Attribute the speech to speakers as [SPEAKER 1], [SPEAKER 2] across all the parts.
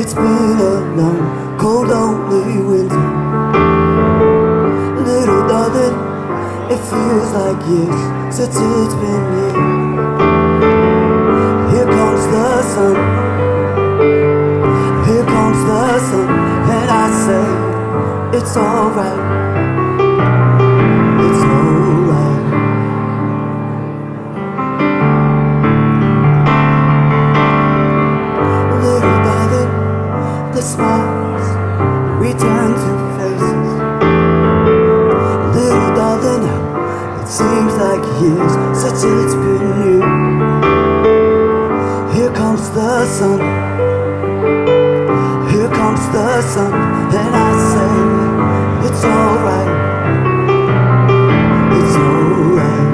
[SPEAKER 1] It's been a long, cold, lonely winter. Little darling, it feels like years since it's been here. Here comes the sun, here comes the sun, and I say it's alright. It's alright. Little darling, the smiles return to faces. Little darling, it seems like years since it's been new. Here comes the sun, here comes the sun, and I say it's alright. It's alright.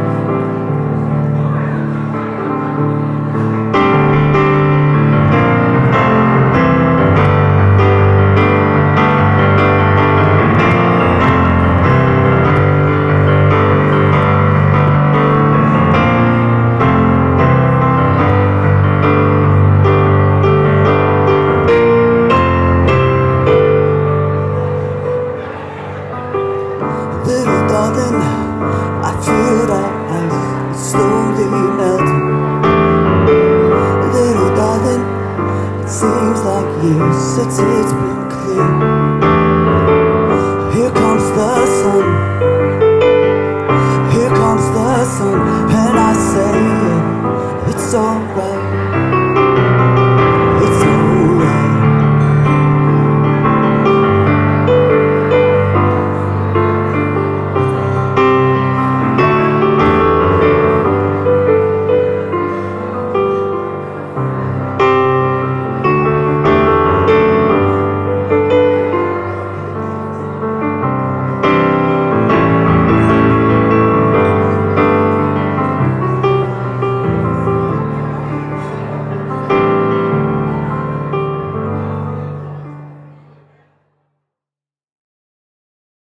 [SPEAKER 1] Little darling, I feel that ice slowly melting. Little darling, it seems like years since it's been clear.